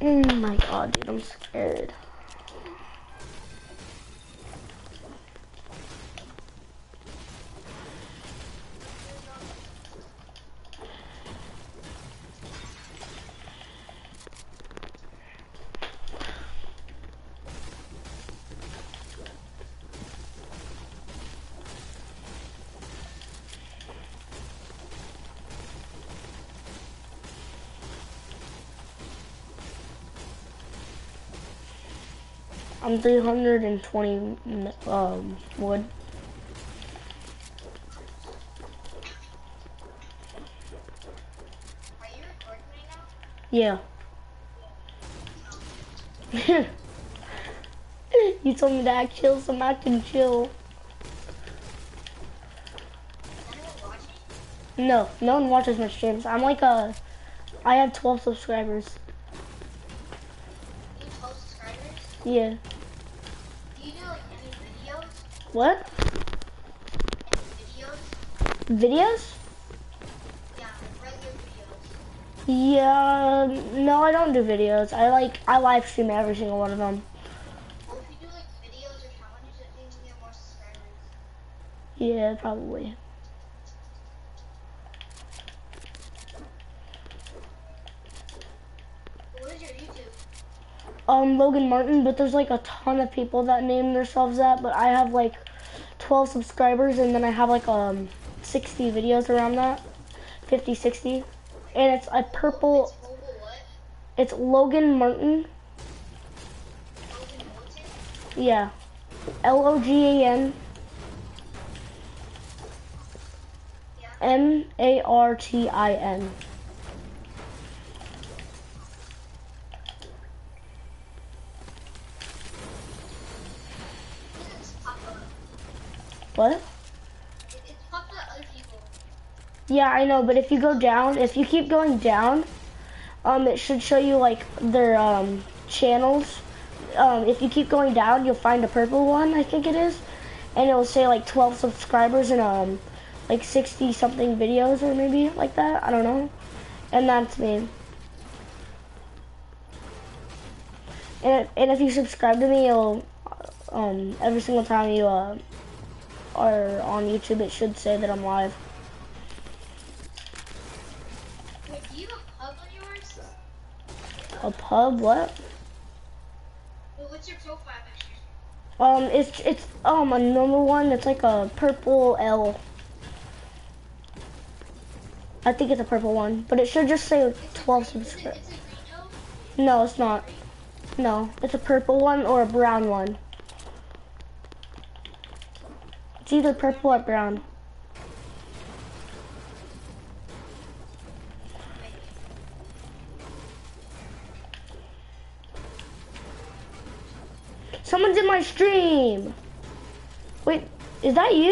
Oh my god, dude, I'm scared. I'm 320 wood. Are you recording right now? Yeah. You told me to act chill, so I'm acting chill. Is anyone watching? No, no one watches my streams. I'm like I have 12 subscribers. You have 12 subscribers? Yeah. Do you do like any videos? What? Any videos? Videos? Yeah, like regular videos. Yeah, no, I don't do videos. I live stream every single one of them. Well, if you do like videos or challenges, I think you get more subscribers. Yeah, probably. What is your YouTube? Logan Martin, but there's like a ton of people that name themselves that, but I have like 12 subscribers and then I have like 60 videos around that. 50, 60. And it's a purple, It's mobile what? it's Logan Martin. Logan Morton? Yeah. Logan Yeah. Martin. It's pop up. What? It's popped up other people. Yeah, I know, but if you go down, if you keep going down, it should show you like their channels. If you keep going down, you'll find a purple one, I think it is, and it'll say like 12 subscribers and like 60 something videos or maybe like that. I don't know. And that's me. And if you subscribe to me, it'll every single time you are on YouTube, it should say that I'm live. Wait, do you have a pub on yours? A pub? What? Well, what's your profile picture? It's a normal one. It's like a purple L. I think it's a purple one, but it should just say 12 subscribers. It's a green oak? No, it's not. No, it's a purple one or a brown one. It's either purple or brown. Someone's in my stream. Wait, is that you?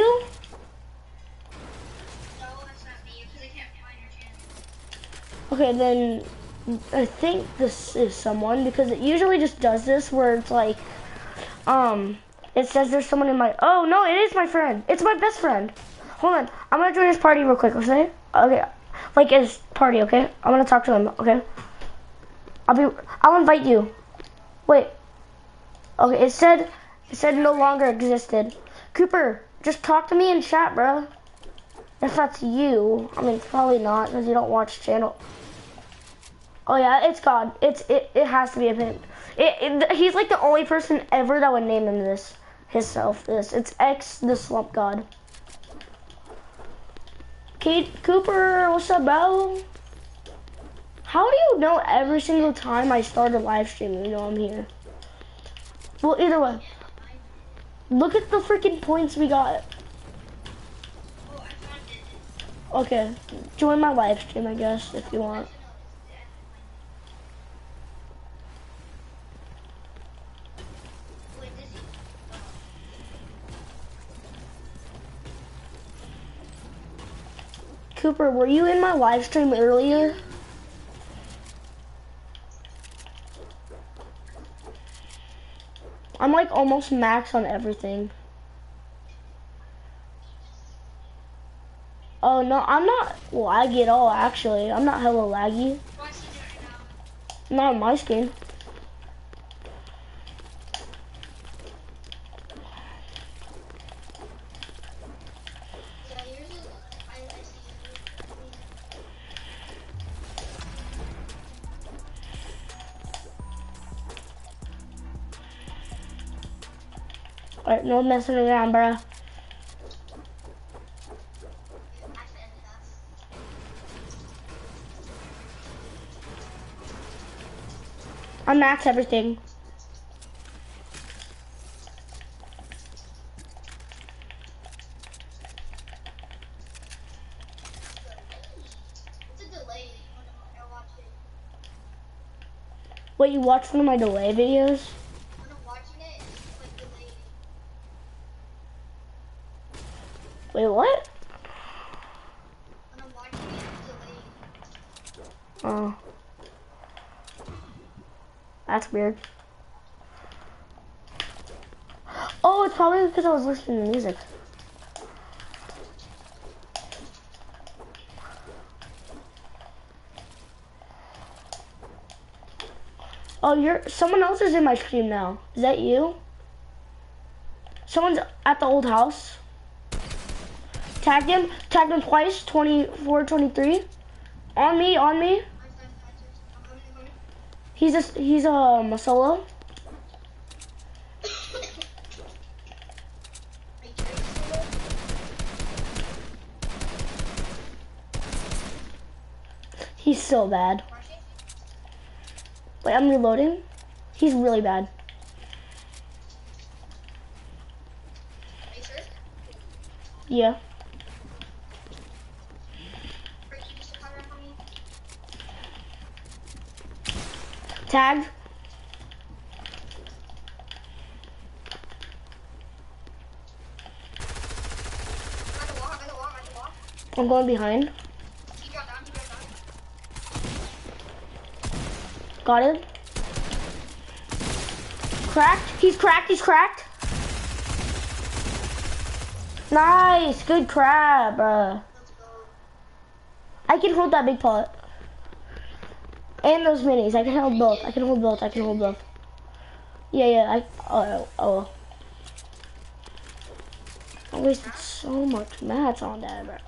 No, that's not me, because I can't find your channel. Okay, then I think this is someone because it usually just does this where it's like, it says there's someone in my, oh no, it is my friend. It's my best friend. Hold on, I'm gonna join his party real quick, okay? Okay, like his party, okay? I'm gonna talk to him, okay? I'll invite you. Wait. Okay, it said no longer existed. Cooper, just talk to me in chat, bro. If that's you, I mean, it's probably not because you don't watch channel. Oh yeah, it's God. It has to be a pimp. He's like the only person ever that would name him this, himself this. It's X the Slump God. Kate Cooper, what's up, bro? How do you know every single time I start a live stream, you know I'm here? Well, either way. Look at the freaking points we got. Oh, I found it. Okay, join my live stream, I guess, if you want. Wait, this is... Cooper, were you in my live stream earlier? I'm like almost max on everything. Oh no, I'm not laggy at all actually. I'm not hella laggy. Watch it right now. Not on my screen. Alright, no messing around, bruh. I max everything. It's a delay when I watch it. What, you watched one of my delay videos? When I'm watching it, it's like delayed. Wait, what? When I'm watching it, it's delayed. Oh. That's weird. Oh, it's probably because I was listening to music. Oh, someone else is in my stream now. Is that you? Someone's at the old house. Tagged him twice, 24, 23. On me. I'm coming. He's a solo. He's so bad. Wait, I'm reloading. He's really bad. Are you sure? Yeah. Frankie, just cover for me. Tagged. I'm at the wall. I'm going behind. He dropped down. Got him. Cracked. He's cracked. Nice. Good crab. Let's go. I can hold that big pot. And those minis. I can hold both. Yeah. Oh. I wasted so much mats on that, bro.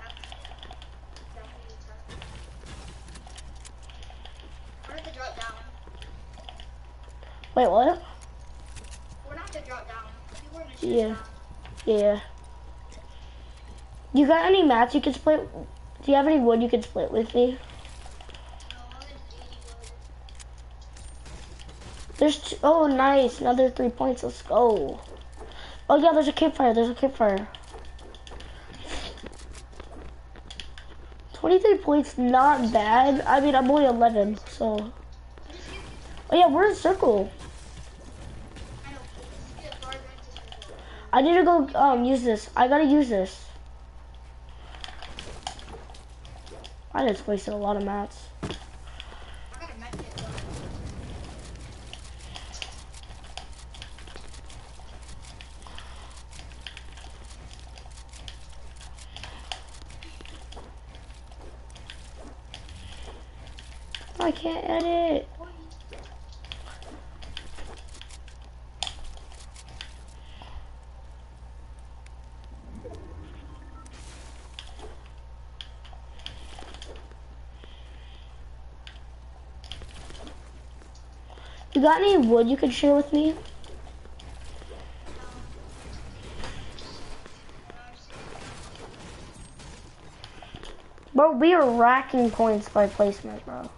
We're gonna have to drop down. Wait, what? We're gonna have to drop down. People are gonna shoot Yeah. us Yeah. You got any mats you can split? Do you have any wood you can split with me? down. No, I'm gonna 80 wood. There's oh, nice. Another 3 points. Let's go. Oh, yeah, there's a campfire. 23 points, not bad. I mean, I'm only 11, so. Oh, yeah, we're in circle. I know. Let's get farther into circle. I need to go use this. I gotta use this. I just wasted a lot of mats. I got a med kit though. I can't edit. You got any wood you could share with me? Bro, we are racking points by placement, bro.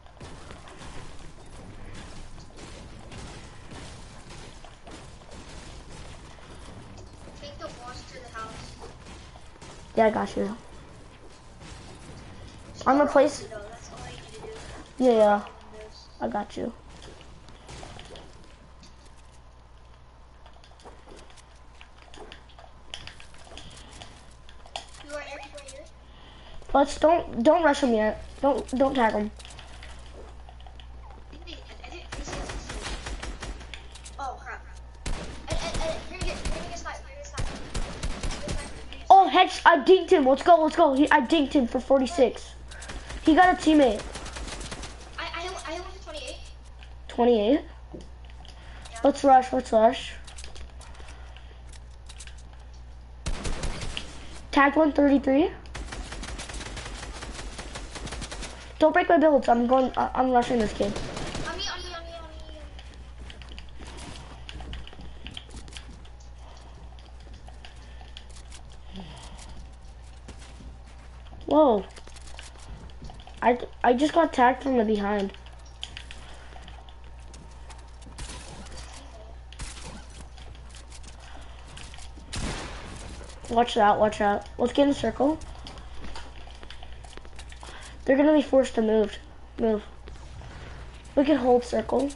Take the walls to the house. Yeah, I got you. I'm gonna place. Though, that's all I need to do. Yeah, I got you. You are everywhere here. Let's don't rush him yet. Don't tag him. I think they edit. Oh crap. Edit. You're gonna get sniped. Oh, I dinked him. Let's go. I dinked him for 46. He got a teammate. I hit one for 28. 28. Yeah. Let's rush. Tagged 133. Don't break my builds. I'm rushing this kid. On me. Whoa. I just got tagged from the behind. Watch out, watch out. Let's get in a circle. They're gonna be forced to move. Move. We can hold circle.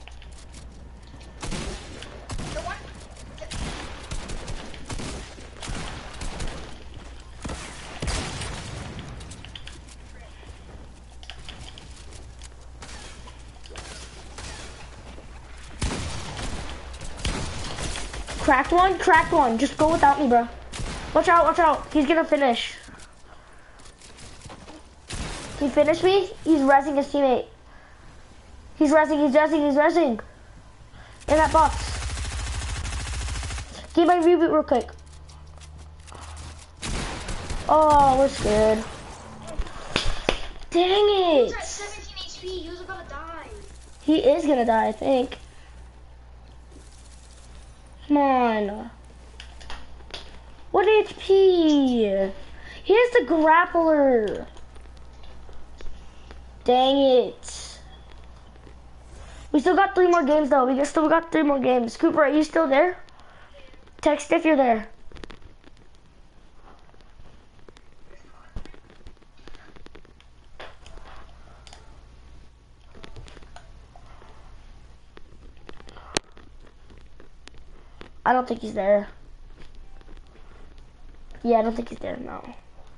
Cracked one. Just go without me, bro. Watch out, watch out. He's gonna finish. He finished me. He's rezzing his teammate. He's rezzing. In that box. Give my reboot real quick. Oh, we're scared. Dang it. He's at 17 HP. He was about to die. He is gonna die, I think. Come on. What HP? Here's the grappler. Dang it. We still got 3 more games though. We still got 3 more games. Cooper, are you still there? Text if you're there. I don't think he's there. Yeah, I don't think he's there, no.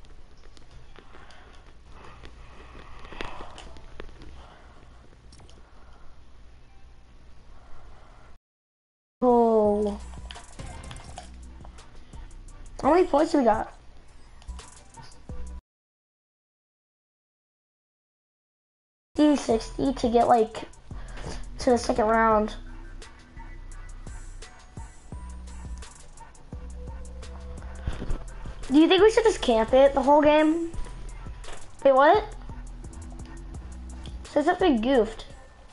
Oh. How many points do we got? D60 to get like to the second round. Do you think we should just camp it the whole game? Wait, what? Says that we goofed.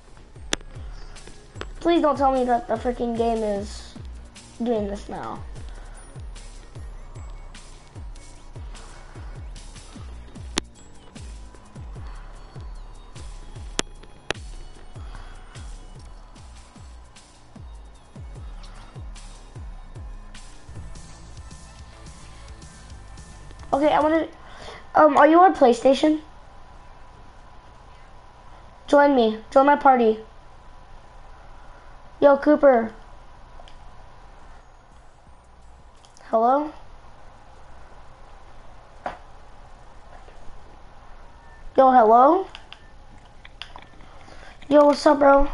Please don't tell me that the freaking game is doing this now. Okay, I wanna, are you on PlayStation? Join me, join my party. Yo, Cooper. Hello? Yo, hello? Yo, what's up, bro?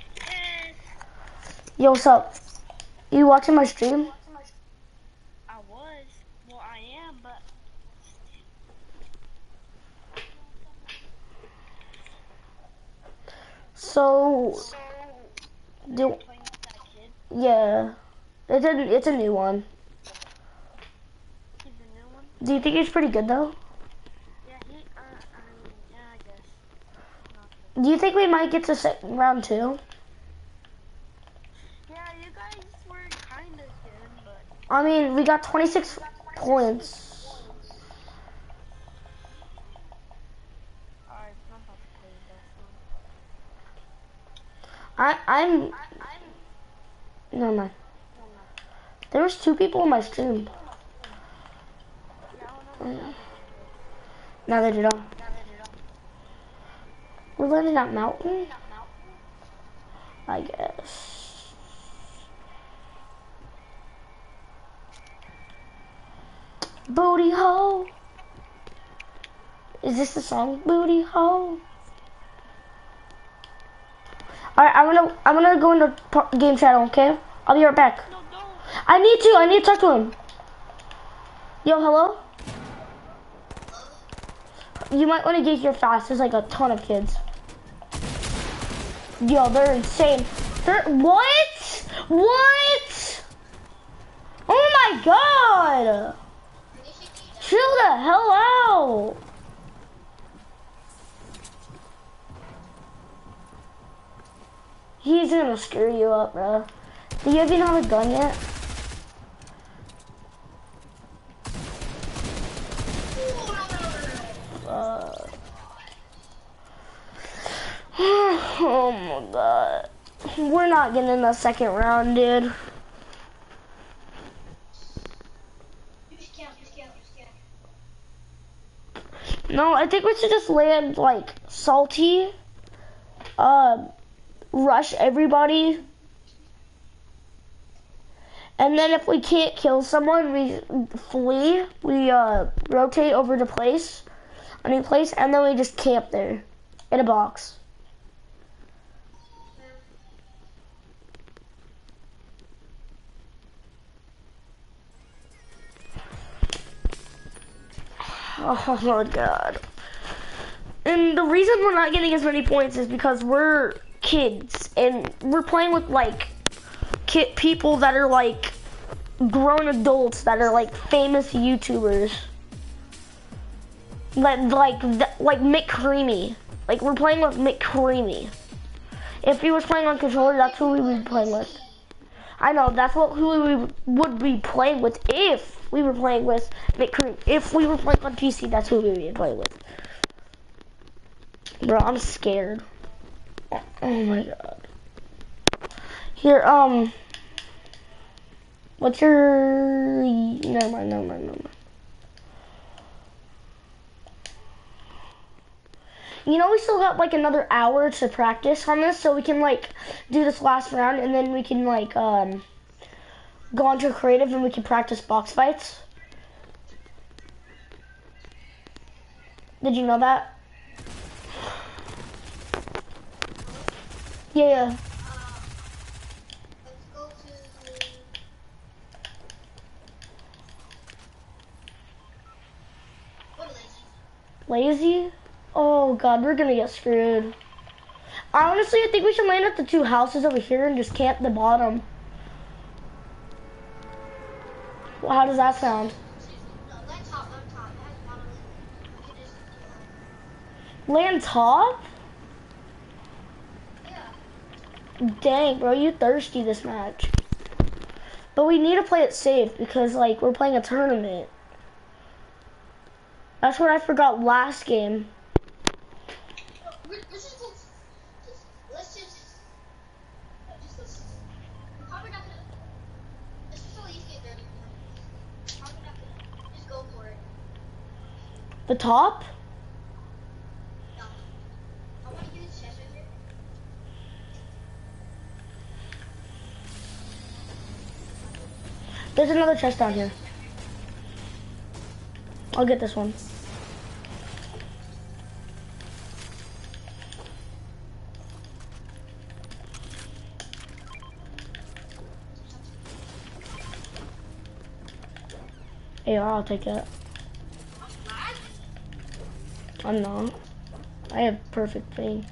Yo, what's up? You watching my stream? I was. Well, I am, but... So... Do, Playing with that kid? yeah. It's a new one. He's a new one? Do you think he's pretty good, though? Yeah, yeah, I guess. Not Do you think we might get to round 2? yeah, you guys were kind of good, but... I mean, we got 26 points. Alright, I'm about to play this I'm... Never mind. There was 2 people in my stream. Now they do not. We're landing at mountain? I guess. Booty hole. Is this the song? Booty hole. Alright, I'm gonna go into game channel, okay? I'll be right back. No, don't. I need to talk to him. Yo, hello? You might want to get here fast. There's like a ton of kids. Yo, they're insane. What? What? Oh my god! Chill the hell out! He's gonna screw you up, bro. Do you even have a gun yet? Oh my god. We're not getting in the second round, dude. You just can't. No, I think we should just land like salty. Rush everybody. And then if we can't kill someone, we flee. We rotate over to a new place, and then we just camp there in a box. Oh my god. And the reason we're not getting as many points is because we're kids and we're playing with like people that are like grown adults that are like famous YouTubers. Like McCreamy. Like we're playing with McCreamy. If he was playing on controller, that's who we would be playing with. I know, that's who we would be playing with if we were playing with McCreamy. If we were playing on PC, that's who we would be playing with. Bro, I'm scared. Oh my god. Here, what's your... Never mind. You know, we still got like another hour to practice on this, so we can like do this last round, and then we can like go on to creative, and we can practice box fights. Did you know that? Yeah. Let's go to what Lazy? Oh god, we're gonna get screwed. Honestly, I think we should land at the two houses over here and just camp the bottom. Well, how does that sound? No, land top. It has bottom. We can just Land top? yeah. Dang, bro, you thirsty this match. But we need to play it safe because, like, we're playing a tournament. That's what I forgot last game. We're probably not gonna. It's just so easy to get dirty. Probably not gonna. Just go for it. The top? No. I want to use chest right here. There's another chest down here. I'll get this one. AR, I'll take that. I'm not. I have perfect ping.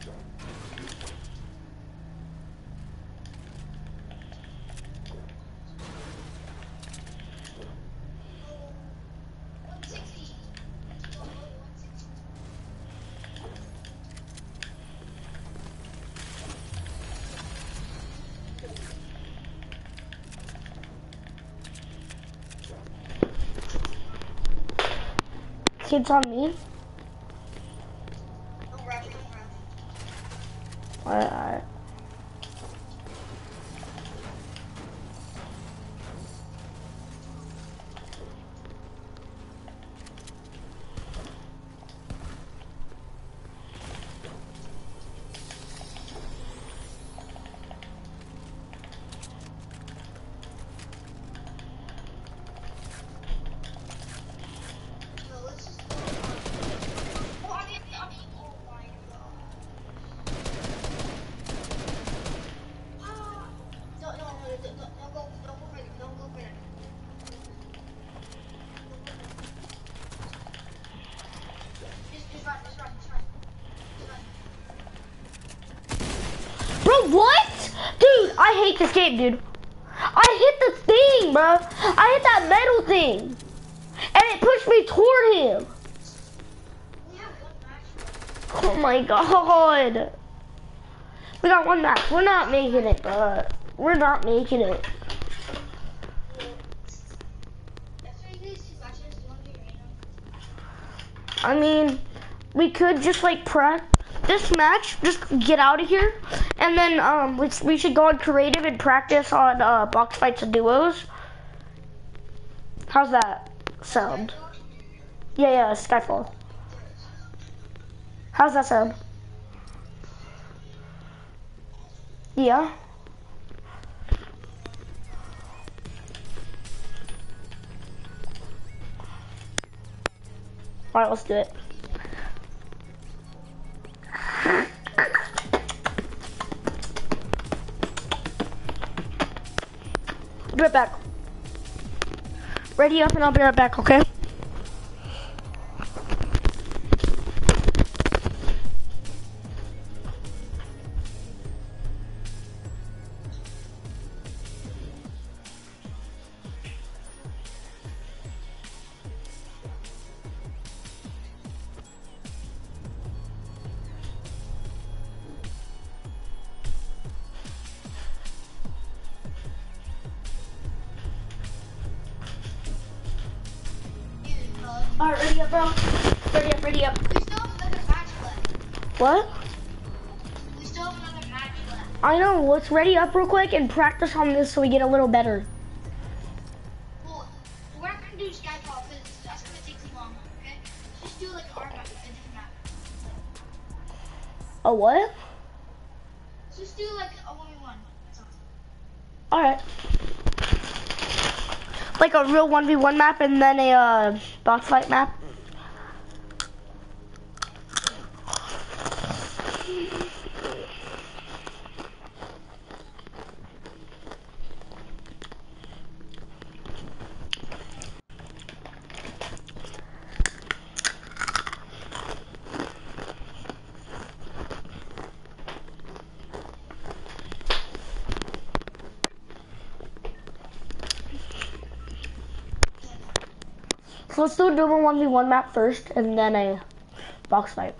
Kids on me. Don't rush. Alright. No, let's just go. Oh, I mean, oh my god. No, don't go further. Don't go further. Just run. Bro, what? Dude, I hate this game, dude. I hit the thing, bro. I hit that metal thing. And it pushed me toward him. We have one match. Oh my god. We got one match. We're not making it, bro. We're not making it. That's why you guys two matches. Do you want to do random? I mean, we could just like this match, just get out of here, and then we should go on creative and practice on box fights and duos. How's that sound? Yeah, Skyfall. How's that sound? Yeah. All right, let's do it. Be right back. Ready up and I'll be right back, okay? Alright, ready up, bro? Ready up. We still have another match left. What? We still have another match left. I know, let's ready up real quick and practice on this so we get a little better. Well, we're not gonna do Skyfall because that's gonna take too long, okay? Let's just do like our map, a different map. A what? Let's just do like a 1v1. That's all. Alright. Like a real 1v1 map and then a box fight map. So let's do a double 1v1 map first and then a box fight.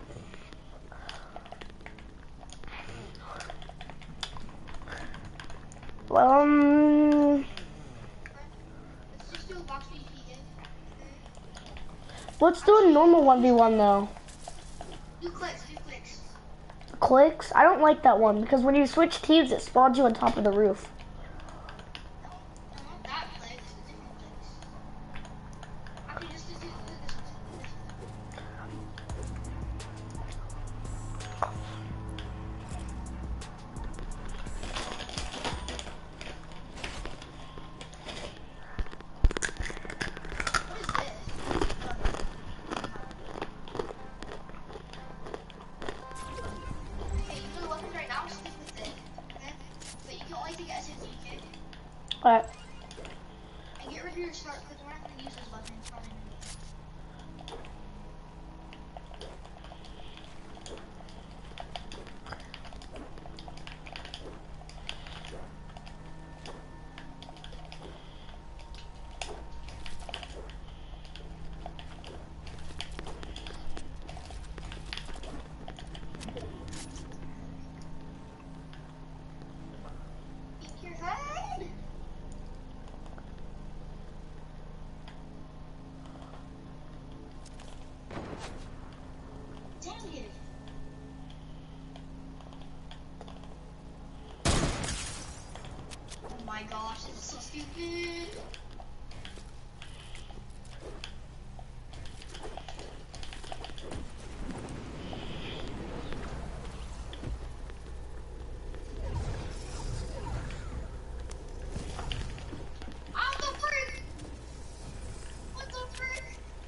Let's just do a box PvP game. Let's do a normal 1v1 though. Do clicks. Clicks? I don't like that one because when you switch teams it spawns you on top of the roof. No, not that clicks, the different clicks. Okay, just do this one. What is this? Okay, you know the weapons right now, stick with it. Okay? But you can only take SMG, okay? Alright. And get rid of your start because we're not going to use those weapons probably. Peek your head. Dang it. Oh my gosh, this is so stupid. I'm the freak! What the frick?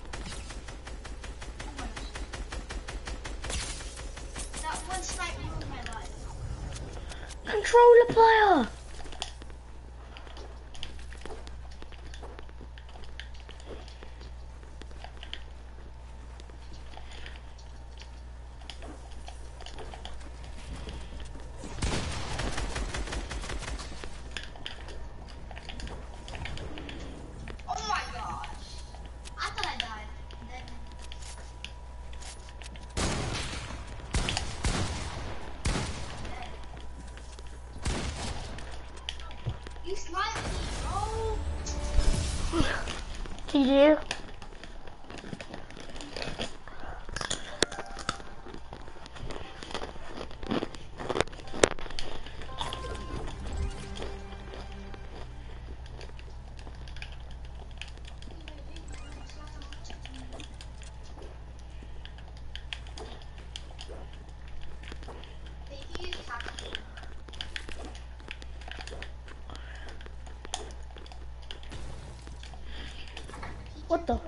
Oh my gosh. That one snipe ruined my life. Controller player! Oh my gosh. I thought I died. And then... You sniped me, bro. TJ. What the?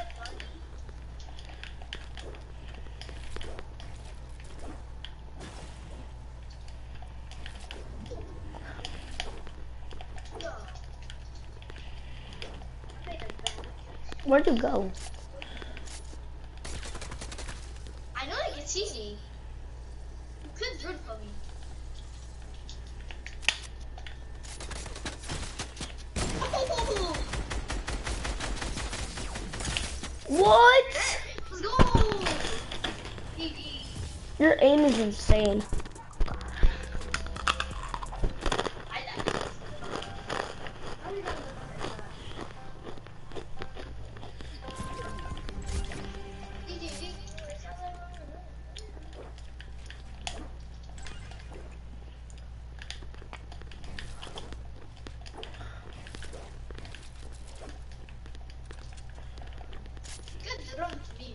Where'd you go? I know they can see me. You could run from me. Oh! What? Let's go! GG. Your aim is insane. Good run to me.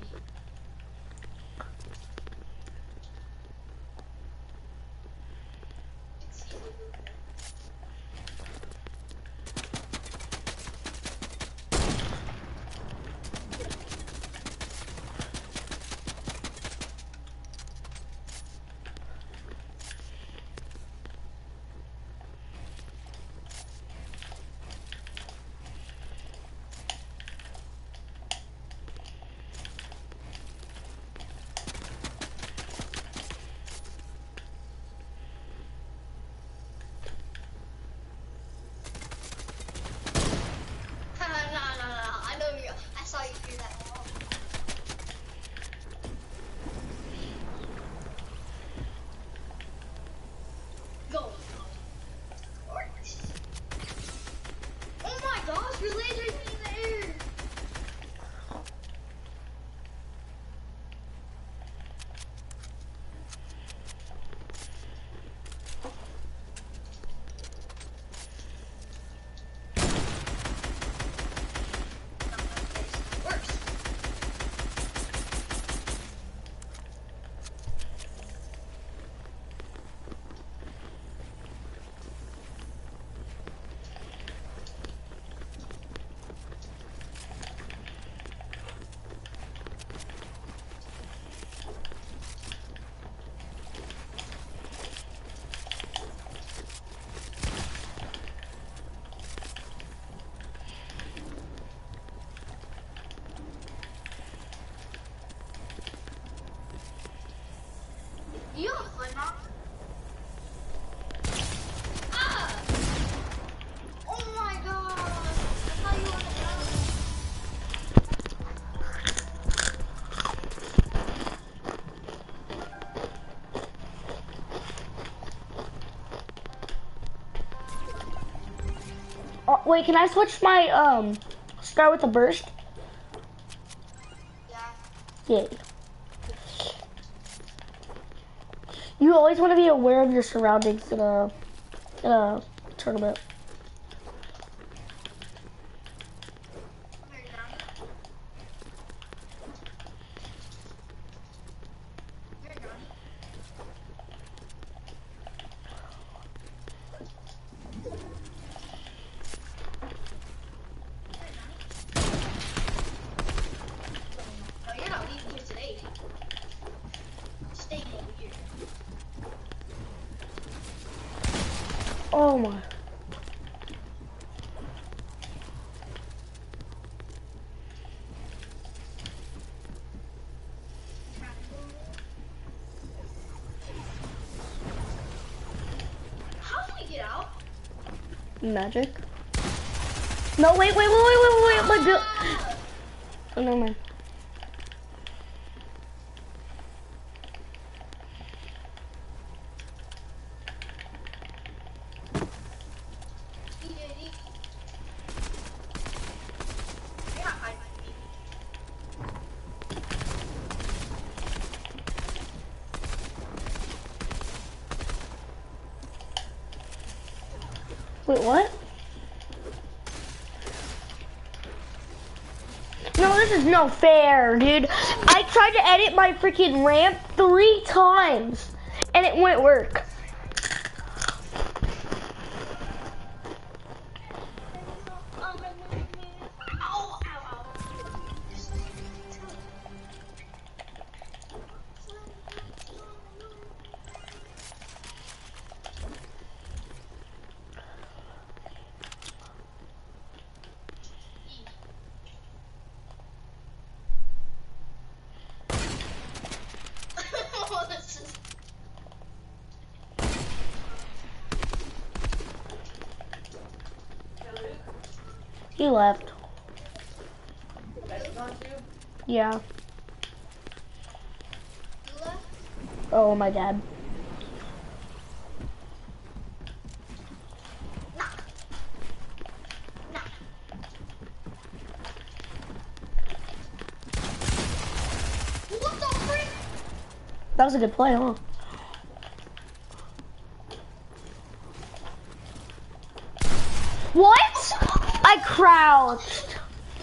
No. I know you. I saw you do that. Go. Oh my gosh, your laser's in the air. Works. You have fun, Mom? Ah! Oh my god! I thought you wanted Oh, wait, can I switch my start with a burst? Yeah. Yay. You always want to be aware of your surroundings in a tournament. No, you're not leaving here today. I'm staying over here. Oh my. How do we get out? Magic. No, wait, my build. Oh, no, man. You're not hiding from me. Wait, what? No, this is no fair, dude. I tried to edit my freaking ramp 3 times, and it wouldn't work. Ow, ow, ow. He left. That's not you? Yeah. Who left? Oh, my dad. Nah. Nah. What the frick? That was a good play, huh? What? I crouched.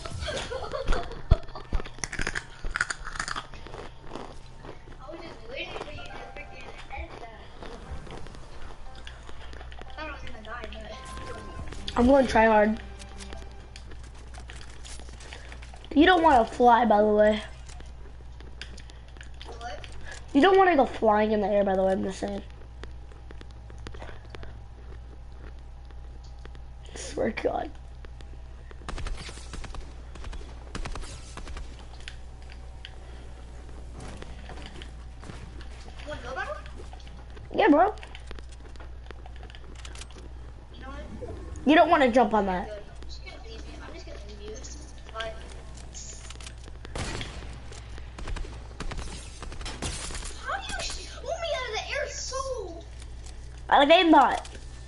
I was just waiting for you to freaking end that. I thought I was gonna die, but... I'm going to try hard. You don't want to fly, by the way. What? You don't want to go flying in the air, by the way, I'm just saying. I swear to God. You wanna go battle? Yeah, bro. You know what? You don't want to jump on that. Good. I'm just gonna leave you. I'm just gonna leave you. But... How do you shoot me out of the air so... I like aimbot.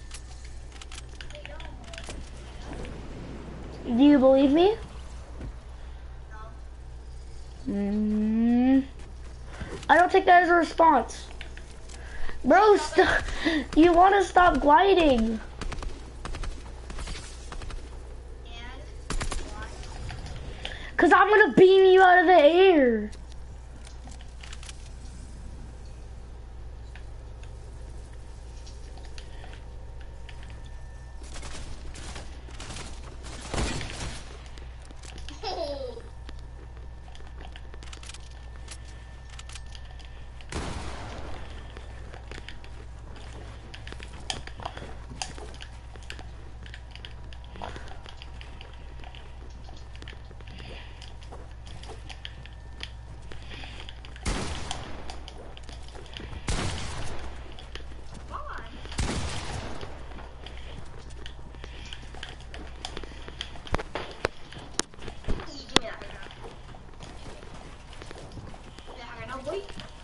I don't. Do you believe me? No. I don't take that as a response. Bro, you want to stop gliding. And... Why? Because I'm going to beam you out of the air. Oh. Come on. Give me that right now. Give me that right now, boy.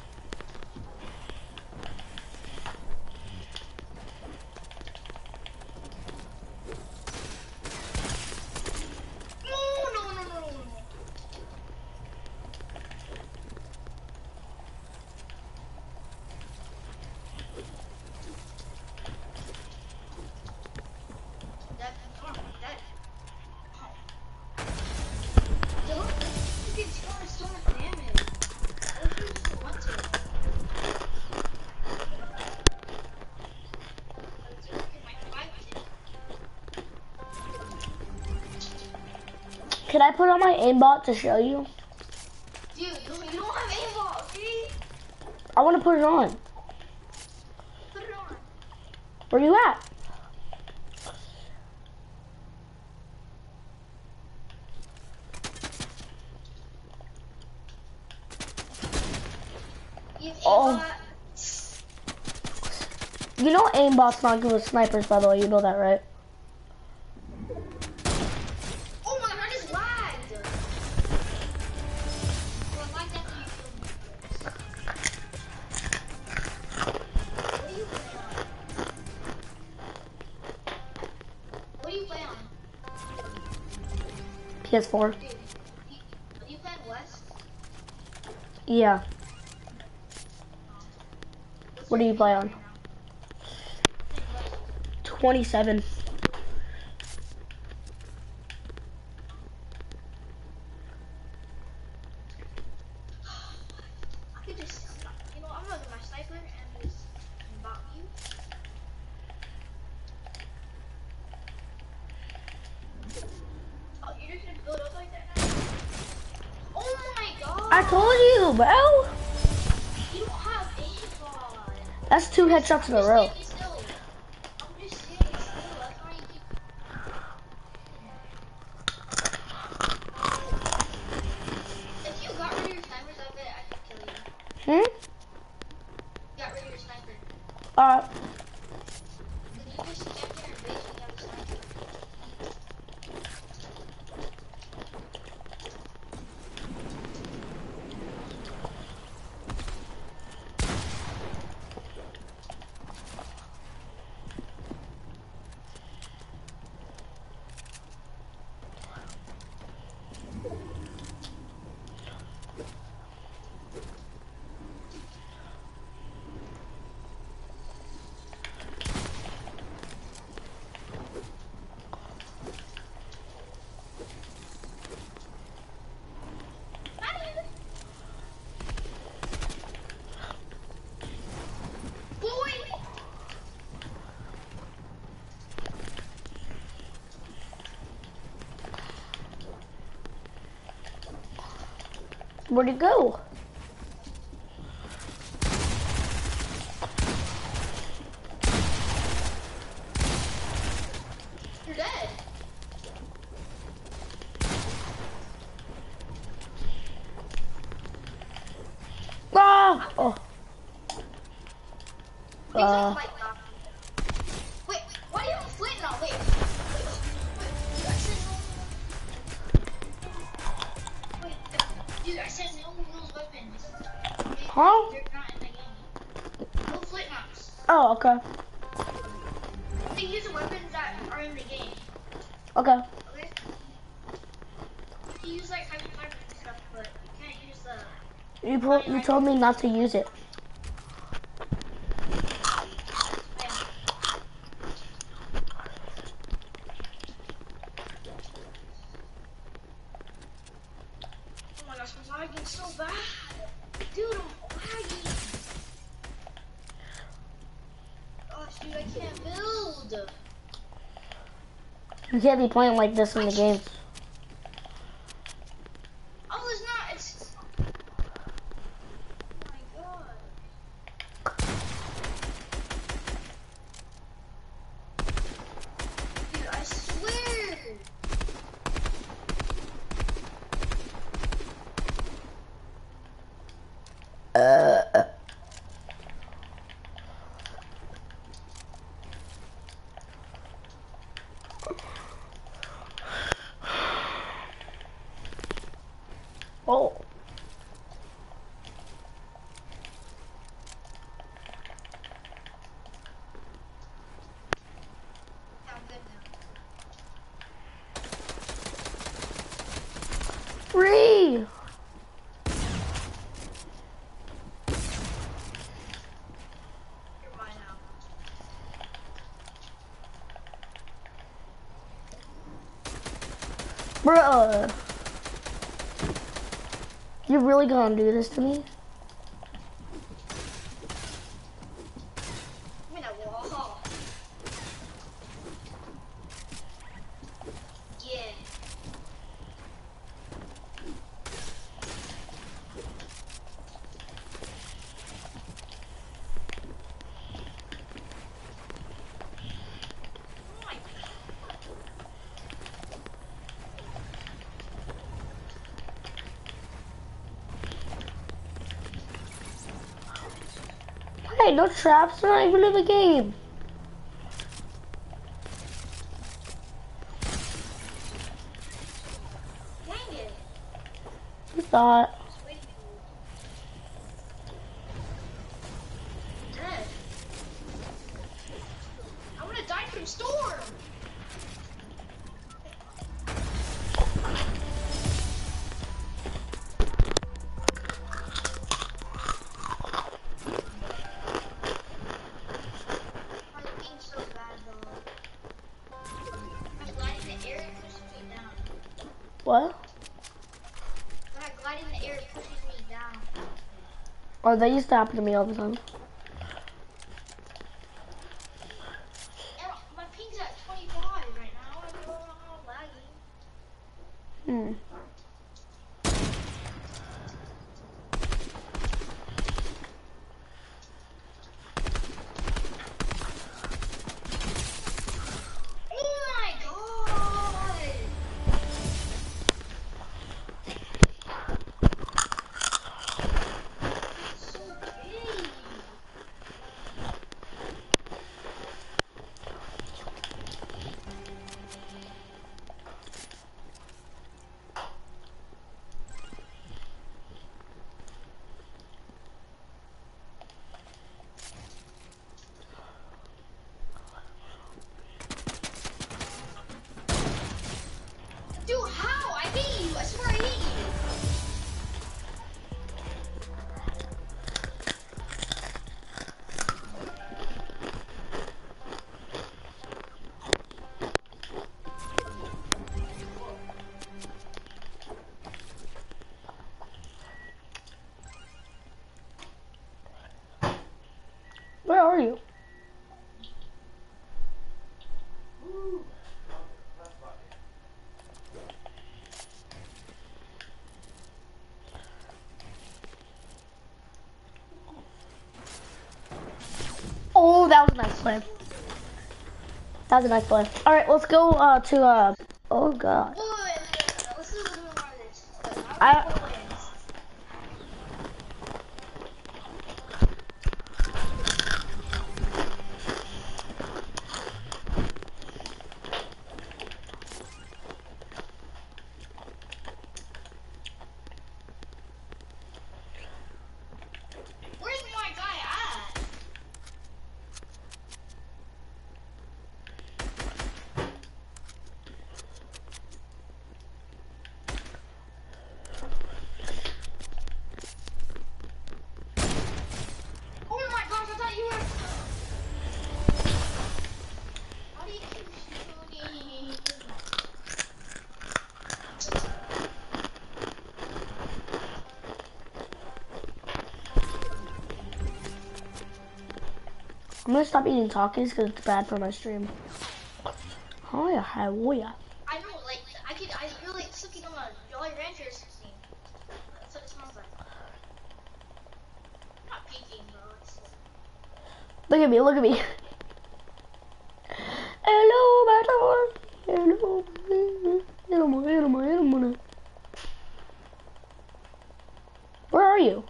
No. That, come on, that. Don't, you can score so much damage. I wish you just want to. Let's look at my 5 Can I put on my aimbot to show you? Dude, you don't have aimbot, okay? I want to put it on. Put it on. Where you at? You have Oh. aimbot. You know aimbot's not good with snipers, by the way. You know that, right? Oh my god, I just lagged. Well, I like that you killed me. What do you play on? What do you play on? PS4. Dude, you play on West? Yeah. What's What do your you play aimbot on? right now? West. 27. I could just, you know, I'm gonna get my sniper and just bot you. Oh, you're just gonna build up like that now? Oh my god! I told you, bro. You don't have aimbot. That's 2 headshots in a Just row. stand still. I'm just standing still. That's why you keep. If you got rid of your snipers, I bet I could kill you. Got rid of your sniper. Alright. Then you just stand there and wait till you have a sniper. Where'd he go? You're dead. Ah! Oh. Things like light now. Wait, why do you have a flint now? Wait, dude, I said no. Wait, dude, I said no rules weapons. Huh? They're not in the game. No flint knocks. Oh, okay. They use the weapons that are in the game. Okay. Okay? You use like heavy weapons and stuff, but you can't use the. You told me not to use it. Oh my gosh, I'm lagging so bad. Dude, I'm lagging. Gosh, dude, I can't build. You can't be playing like this in the game. Oh, it's not. It's. Oh my god. Dude, I swear. Oh. Yeah, I'm good now. Free! You're mine now. Bruh. You really gonna do this to me? I'm in a wall. Yeah. Oh my Hey, no traps, not even in the game. dang it. You thought. Just waiting for you. Dead. I wanna die from storm. My ping's so bad though. I'm gliding in the air, it pushes me down. What? When I glide in the air, it pushes me down. Oh, that used to happen to me all the time. And my ping's at 25 right now. I don't know how I'm lagging. Hmm. Oh my god! It's so big. was a nice play. That was a nice play. All right, let's go to oh god. Wait, let's do a little more of this. I Where's my guy at? Oh my gosh, I thought you were. How do you keep shooting? I'm gonna stop eating Takis because it's bad for my stream. Oh yeah, how ya? I know, like, I feel like sucking on a Jolly Rancher 16. That's what it smells like. I'm not peeking, bro. It's Look at me, look at me. Hello, my dog. Hello, hello. Where are you?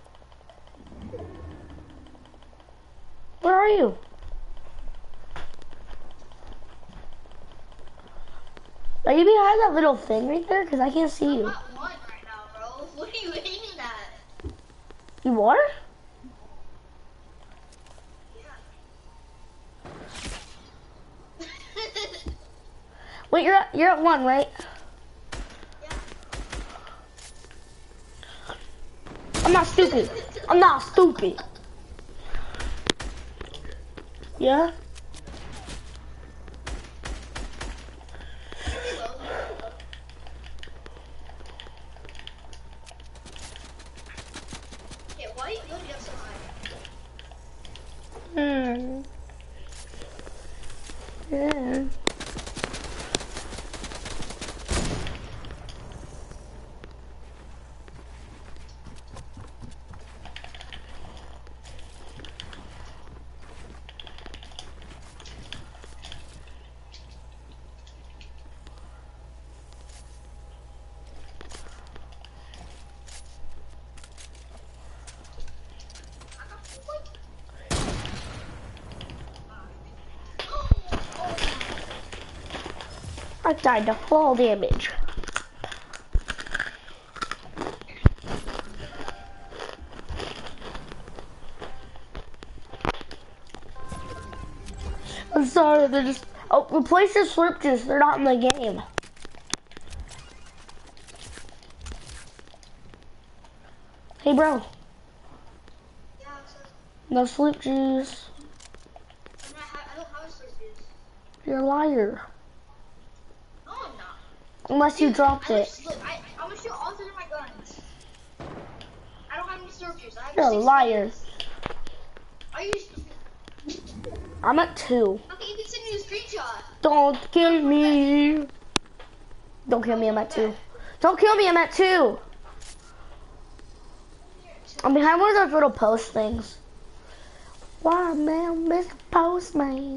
Where are you? Are you behind that little thing right there? Because I can't see I'm you. not one right now, bro. What are you aiming at? You are? Yeah. Wait, you're at one, right? Yeah. I'm not stupid. I'm not stupid. Yeah? Okay, why are you going up so high? Yeah. I died to fall damage. I'm sorry, they're just... Oh, replace your slurp juice. They're not in the game. Hey, bro. Yeah, so No slurp juice. I don't have a slurp juice. You're a liar. No, I'm not. Unless you dropped I it. look, I'm gonna shoot all three of my guns. I don't have any slurp juice. I have You're a 6 liar. guns. Are you? I'm at 2. Okay, you can send me a screenshot. Don't kill me. Don't kill me, I'm at 2. Don't kill me, I'm at 2. I'm behind one of those little post things. Why, man, Mr. Postman?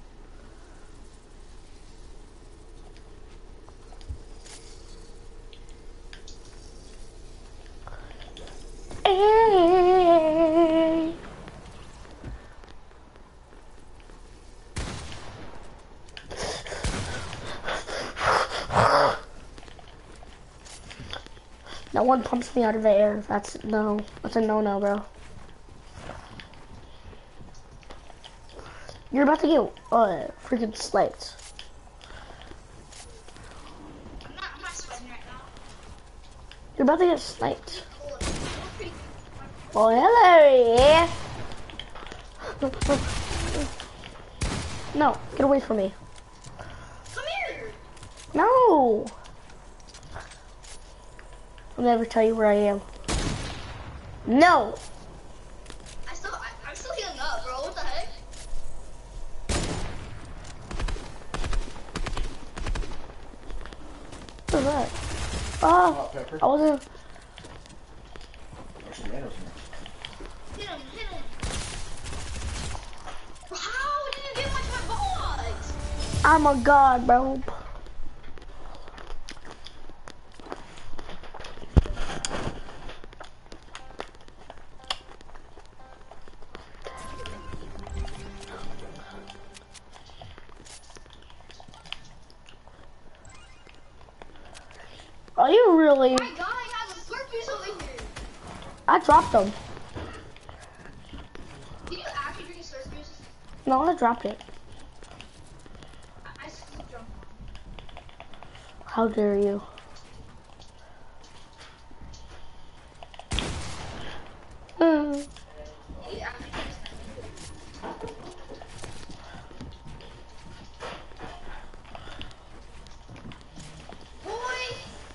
Hey. No one pumps me out of the air. That's a no, bro. You're about to get freaking sniped. I'm not sweating right now. You're about to get sniped. Cool. Oh, hello, yeah. No, get away from me. Come here. No. I'll never tell you where I am. No. I'm still healing up, bro. What the heck? What's that? Oh, I wasn't. Hit him. How I'm a god, bro. Are you really? My god, I have a Scorpius over here. I dropped them. Did you actually drink a Scorpius? No, I dropped it. I still drunk one. How dare you? Hmm. Did you actually drink a Boy!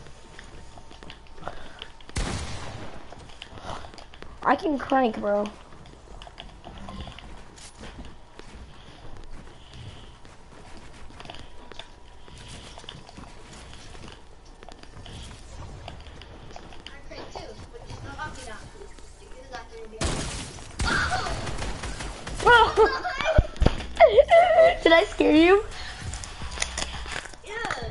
I can crank, bro. I crank too, but just not up me now. Because that's gonna be Did I scare you? Yeah.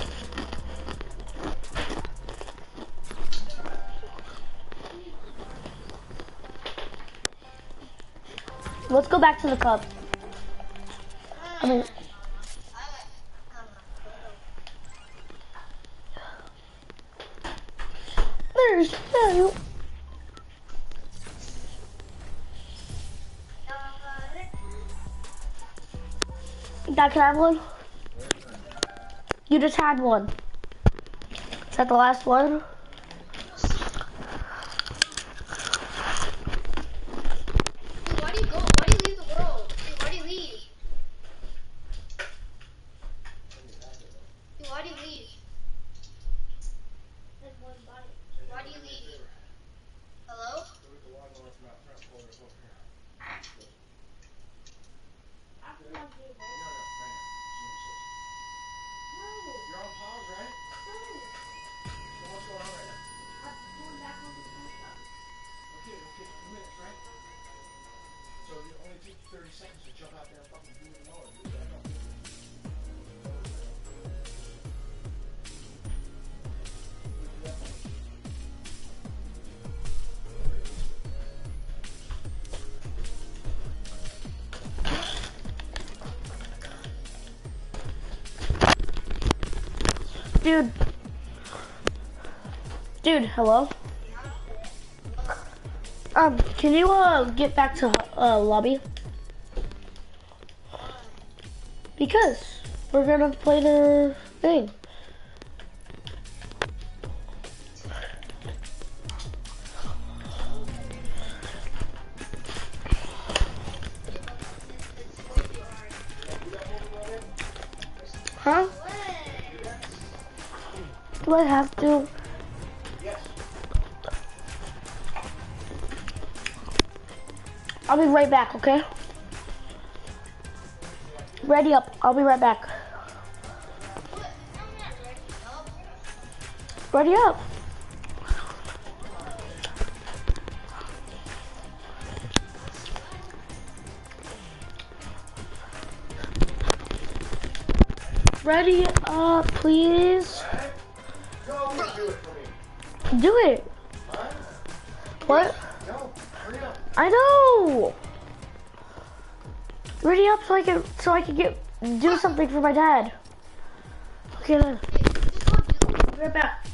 Let's go back to the cup. I mean, there's no. Dad, can I have one? You just had one. Is that the last one? Dude, why do you go? Why do you leave the world? Dude, why do you leave? Dude, why do you leave? Why do you leave? Hello? You're on pause, right? So what's going on right now? Okay, it'll take 2 minutes, right? So it only takes 30 seconds to jump out there and fucking do it alone. You do that, don't you? Dude. Dude, hello? Can you, get back to, lobby? Because we're gonna play the thing. Huh? Do I have to? Yes. I'll be right back, okay? Ready up. I'll be right back. Ready up. Ready up, please. Go, do it for me. Do it. Huh? What? No, hurry up. I know. Ready up so I can do something for my dad. Okay then. Be right back.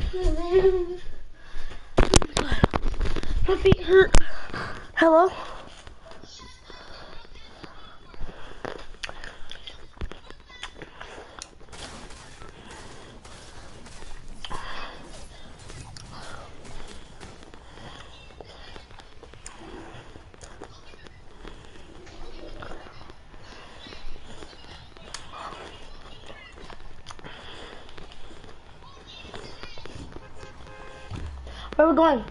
My feet hurt. Hello? Where are we going?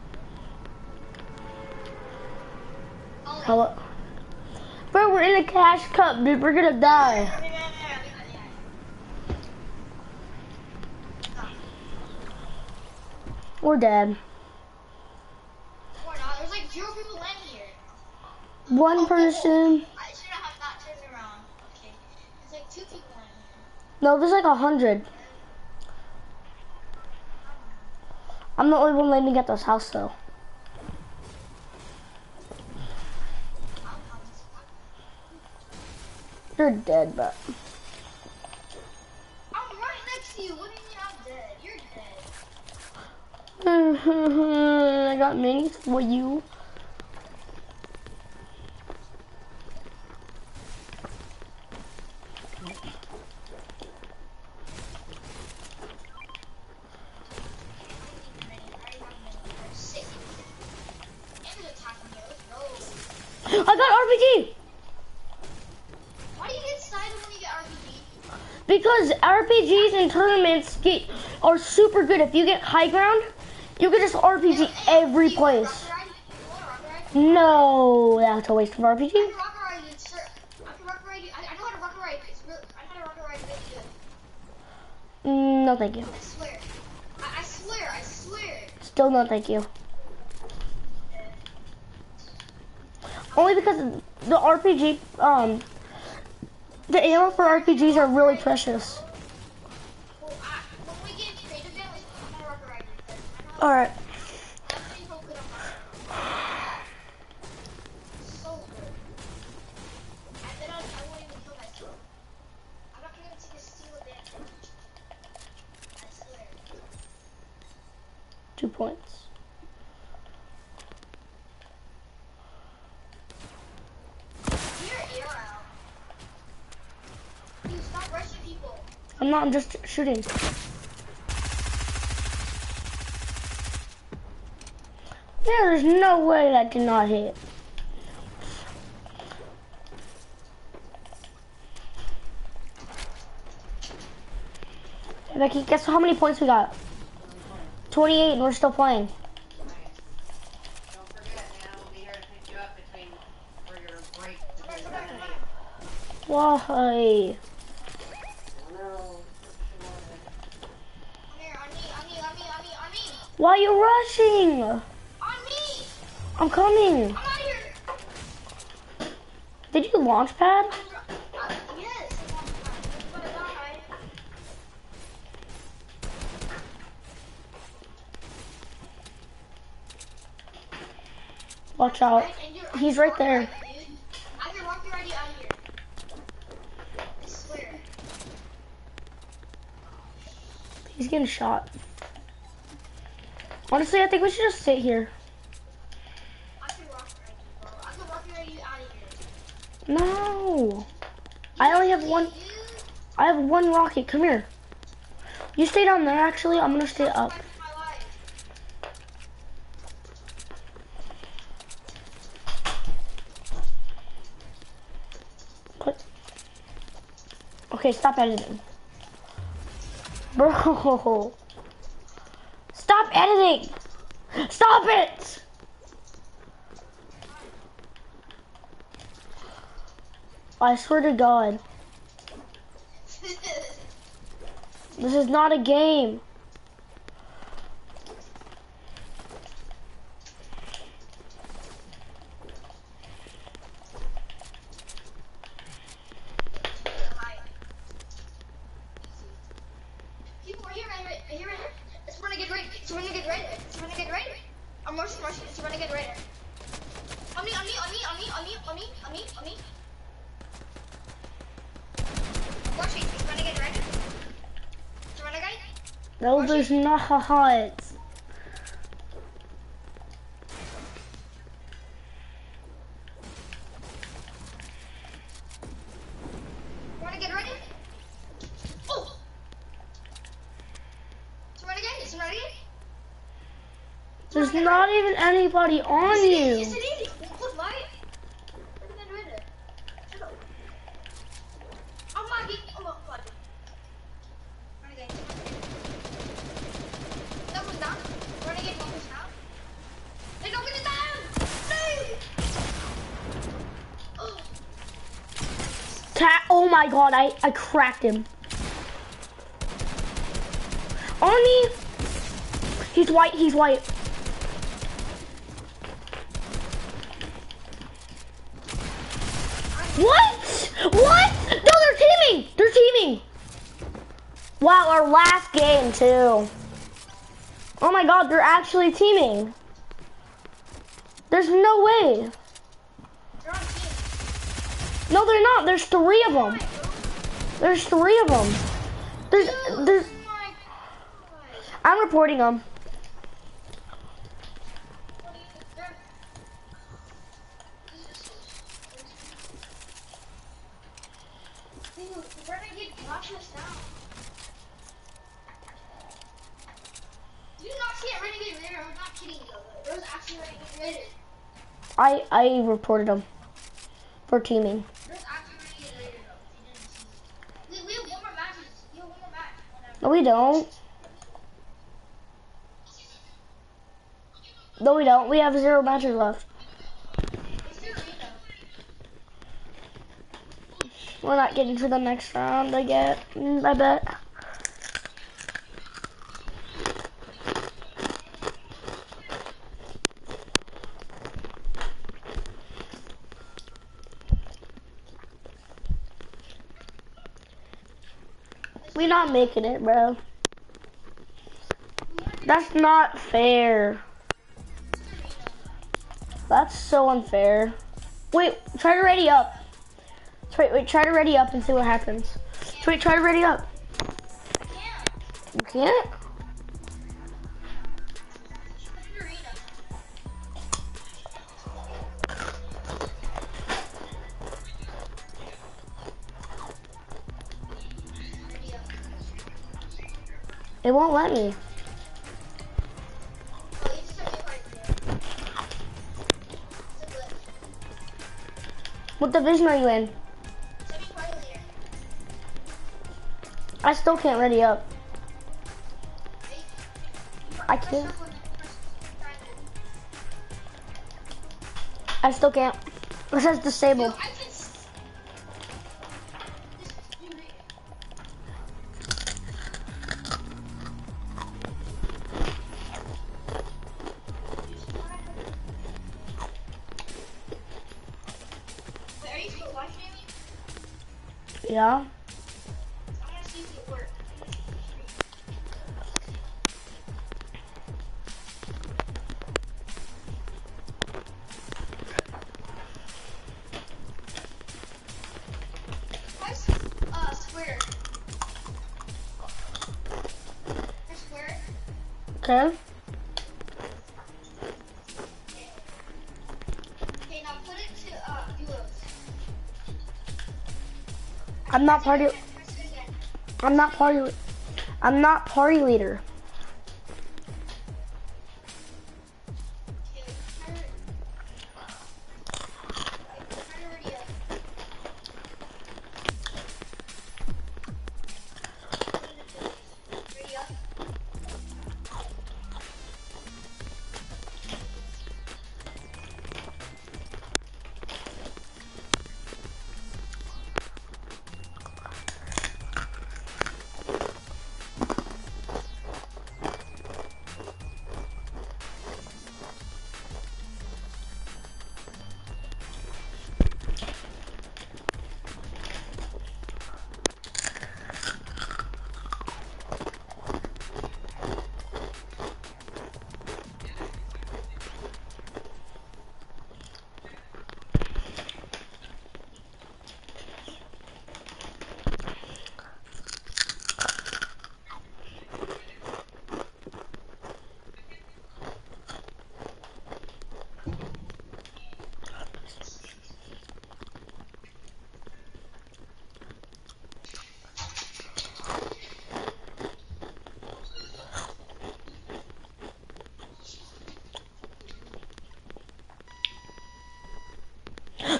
Hello? Bro, we're in a cash cup, dude. We're gonna die. We're dead. We're not. There's like 0 people landing here. One person. I should have not turned around. Okay. There's like 2 people landing here. No, there's like 100. I'm the only one landing at this house, though. You're dead, but. I'm right next to you. What do you mean I'm dead? You're dead. I got minis for you. I got RPG! Why do you get excited when you get RPG? Because RPGs and tournaments are super good. If you get high ground, you can just RPG every place. No, that's a waste of RPG. I know how to rocket ride. I know how to rocket ride really good. No, thank you. I swear. I swear. Still no, thank you. Only because the RPG, the ammo for RPGs are really precious. Well, when we get creative, then I'm gonna rocket ride because I know All right. everything so good on my so good. And then I won't even kill myself. I'm not gonna take a single damage. I swear. 2 points. You're air out. Dude, stop rushing people. I'm not, I'm just shooting. There's no way that did not hit. Becky, guess how many points we got? 28 and we're still playing. Don't forget, man, we'll be here to pick you up for your break. Why? Come here, on me. Why are you rushing? On me! I'm coming. I'm out of here! Did you launch pad? Yes! I'm gonna die. Watch out. He's right there. I can walk you right out of here. I swear. He's getting shot. Honestly, I think we should just sit here. I can walk right you, bro. I can walk you right out of here. No. I only have one. I have one rocket. Come here. You stay down there, actually. I'm gonna stay up. What? Okay, stop editing. Bro. Stop editing. Stop it. I swear to God. This is not a game. People are here, right? It's running get ready. I'm rushing. It's running get ready. On me. Rushing. It's running get ready. It's running guy. No, there's not. Wanna get ready? Oh! Is it ready again? Is it ready again? There's not even anybody on you. Yes, it is. Look, Mike. Look at that right there. Shut up. I'm not getting. Oh, my God. Run again. That was down. Run again. One was down. Hey, don't get it down. No. Oh. Oh my god, I cracked him. On me. He's white, he's white. What? What? No, they're teaming. They're teaming. Wow, our last game too. Oh my god, they're actually teaming. There's no way. They're on team. No, they're not. There's 3 of them. There's 3 of them. There's. Oh my God. I'm reporting them. Dude, Renegade knocks us down. You did not see it, Renegade Raider. I'm not kidding you. There was actually Renegade Raider. I reported them for teaming. There's actually Renegade Raider though. If you didn't see it. We have 1 more match. We have 1 more match. Whenever. No, we don't. No, we don't. We have 0 matches left. It's the arena. We're not getting to the next round. I bet. We're not making it, bro. That's not fair. That's so unfair. Wait, try to ready up. Wait, try to ready up and see what happens. Wait, try to ready up. You can't? It's the arena. Ready up. It won't let me. Oh, you just have to right there. It's a glitch. What division are you in? Semi-final leader. I still can't ready up. I Press can't. circle and then press triangle. I still can't. It says Dude, disabled. I can Just do it. Wait, are you still live streaming? Yeah. I want to see if it works. Press square. Press square. Okay. Okay, now put it to duos. I'm not party. Press it again. I'm not party. I'm not party leader. Okay, turn it. Turn it already up. Ready up.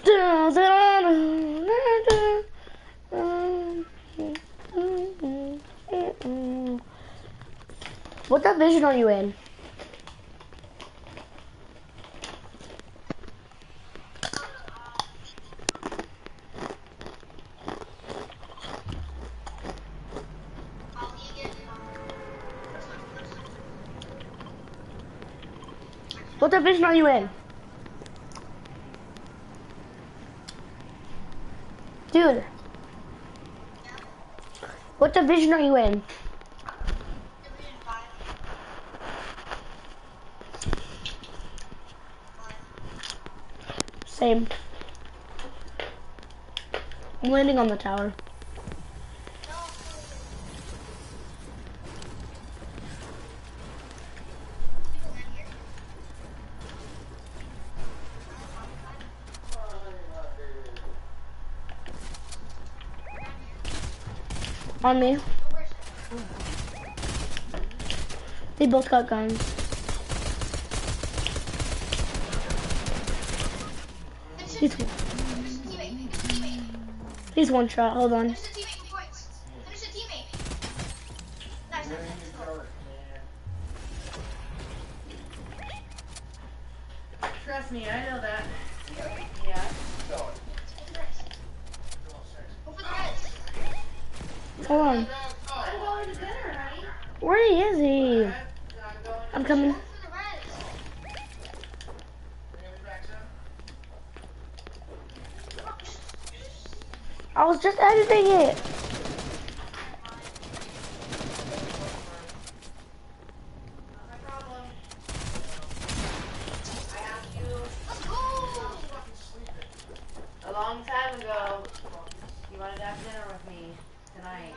What division are you in? What division are you in? Dude. What division are you in? Same. I'm landing on the tower. On me. They both got guns. He's one shot, hold on. Trust me, I know that. Yeah. Hold on. I'm going to dinner, honey. Where is he? I'm coming. I was just editing it. Not my problem. I asked you a long time ago. You wanted to have dinner with me tonight.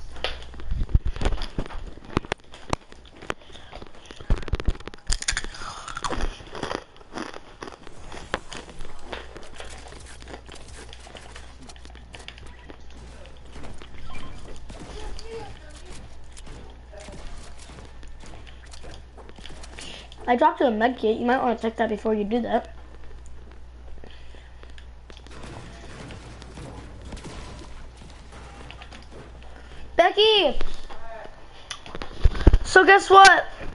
I dropped you a med kit. You might want to check that before you do that. Becky! So guess what?